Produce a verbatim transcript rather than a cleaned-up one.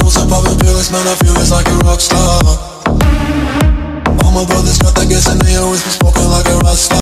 bottles and popping pills, man, I feel it's like a rock star. All my brothers got that gas and they always be smoking like a rock star.